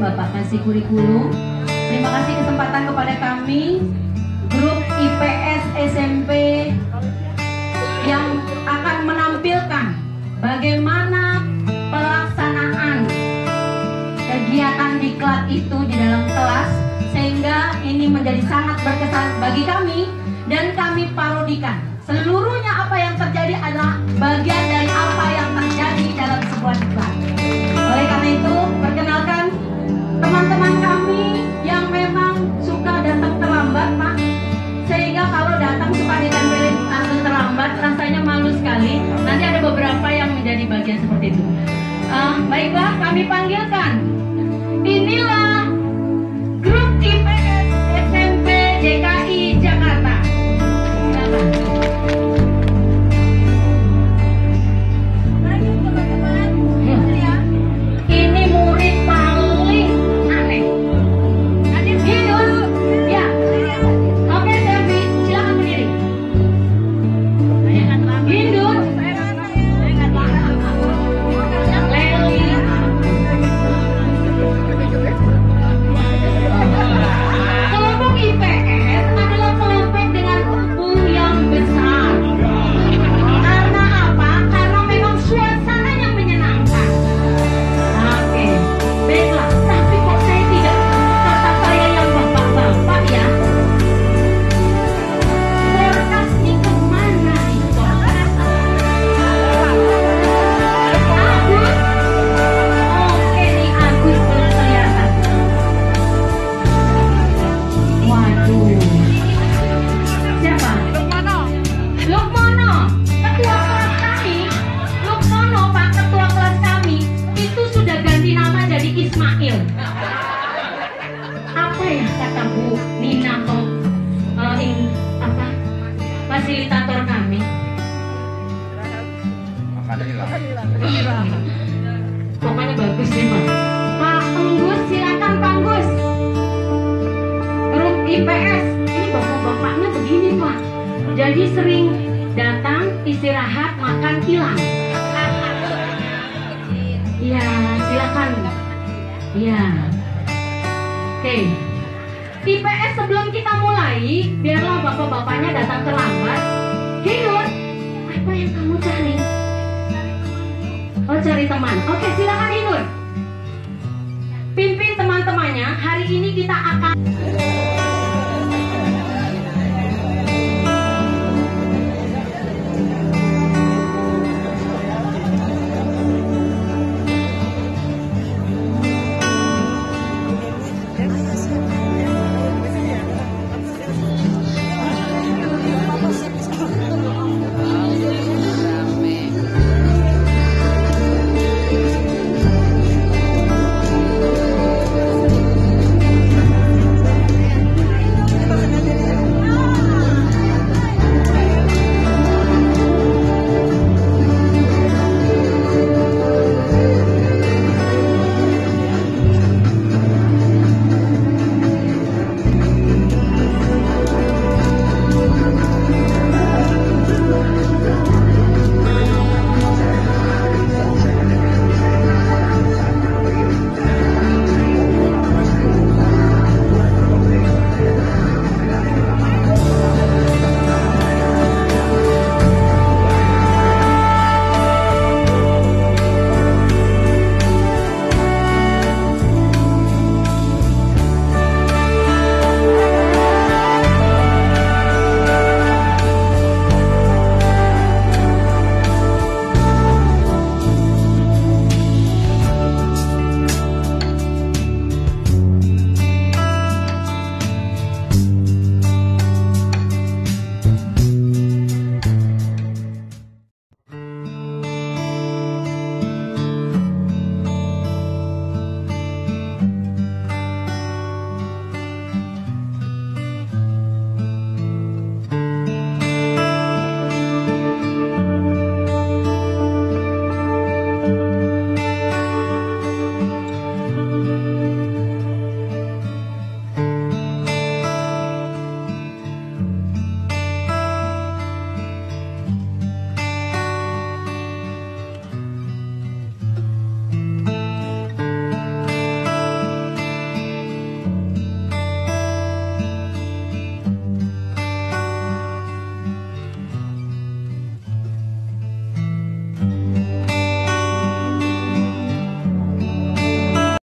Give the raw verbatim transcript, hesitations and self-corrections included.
Bapak kasih kurikulum. Terima kasih kesempatan kepada kami grup I P S S M P yang akan menampilkan bagaimana pelaksanaan kegiatan diklat itu di dalam kelas, sehingga ini menjadi sangat berkesan bagi kami dan kami parodikan. Seluruhnya apa yang terjadi adalah bagian dari apa yang terjadi dalam sebuah diklat. Oleh karena itu, perkenalkan teman-teman kami yang memang suka datang terlambat, Pak. Sehingga kalau datang suka ditempelin tante terlambat, rasanya malu sekali. Nanti ada beberapa yang menjadi bagian seperti itu. Uh, baiklah, kami panggilkan. Inilah grup I P S S M P D K I Jakarta. Silakan. Ini murid paling aneh. Hindun, ya. Oke, Selvi, silakan berdiri. Hindun, Leli. Kelompok I P S adalah kelompok dengan umur yang besar. Karena apa? Karena memang suasananya menyenangkan. Oke, baiklah. Tapi kok saya tidak kata saya yang bapak-bapak ya? Forecast ini kemana nih? Agus? Oke nih, Agus belum kelihatan. Waduh. Siapa? Lukmono, ketua kelas kami. Lukmono, Pak, ketua kelas kami itu sudah ganti nama jadi Ismail. Apa ya kata Bu Nina atau eh, in- apa fasilitator kami? Pokoknya bagus deh, Pak. Pak Penggus, silakan Pak Gus. Grup I P S ini bapak-bapaknya begini, Pak. Jadi sering datang, istirahat, makan, hilang. Iya, silakan. Iya. Oke. I P S sebelum kita mulai, biarlah bapak-bapaknya datang terlambat. Hindun, apa yang kamu cari? Oh, cari teman. Oke, silakan Hindun. Pimpin teman-temannya. Hari ini kita akan